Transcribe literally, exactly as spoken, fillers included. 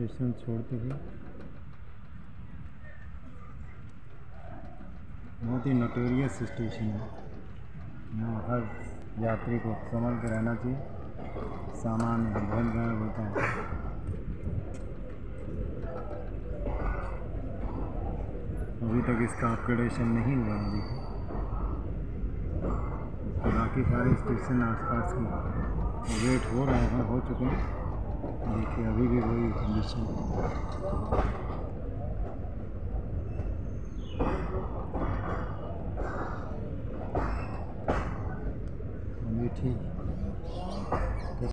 Station छोड़ते हुए। बहुत ही नोटोरियस स्टेशन है। यहाँ हर यात्री को संभल के रहना चाहिए, सामान बहुत गायब होता है। अभी तक इसका अपग्रेडेशन नहीं हुआ अभी, तो बाकी सारे स्टेशन आसपास की वेट हो रहे हैं, हो चुके हैं। देखिए अभी भी वही कंडीशन है।